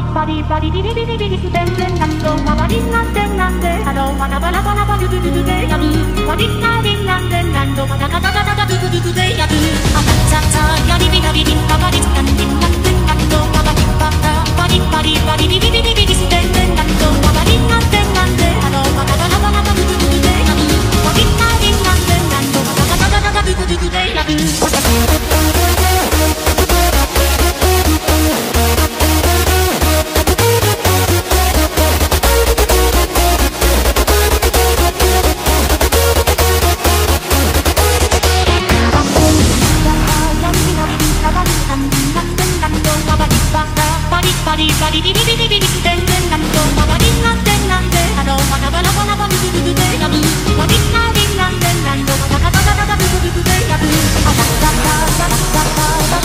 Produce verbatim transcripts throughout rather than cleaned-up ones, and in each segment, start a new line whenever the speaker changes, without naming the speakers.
バリバリビリビリビリステンテンなんとまわりなんてなんであのまなバラバラバルルルルでやぶわりなりなんでなんとまたカタカタカドゥドゥドゥでやぶあたたたやりびなびりんかばりつかんりんなんてなんとまわりばたバリバリバリビリビリビリステンテンなんとまわりなんてなんであのまなバラバラバルルルルでやぶわりなりなんでなんとまたカタカタカドゥドゥドゥでやぶバリバリビリビリビリステンテンなんとまわりなんてなんであのまなバラバラバルルルルでやぶわりなりなんでなんとまたカタカタカドゥドゥドゥでやぶあたたたたたた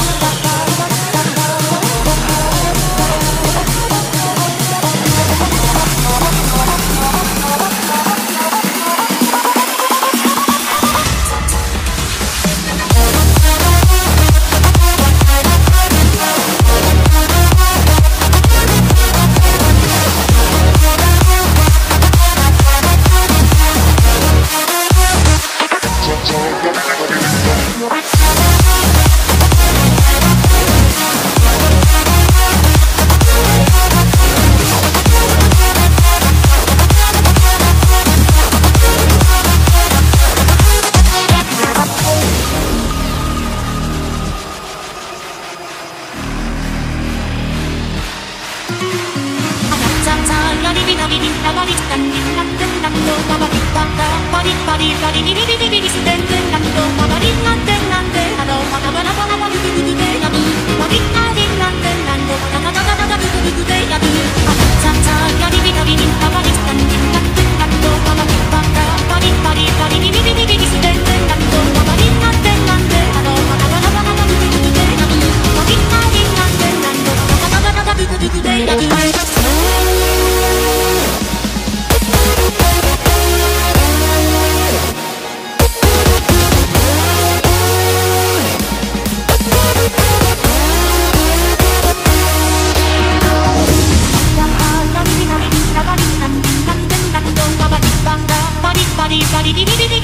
バリバリバリビリビリビリステンテンなんとまわりなんてなんであのまなバラバラバルルルルでやぶわりなりなんでなんとまたカタカタカドゥドゥドゥでやぶあたたたやりびなびりんかばりつかんりんなんてなんとまわりばたバリバリバリビリビリビリステンテンなんとまわりなんてなんであのまなバラバラバルルルルでやぶわりなりなんでなんとまたカタカタカドゥドゥドゥでやぶバリバリビリビリ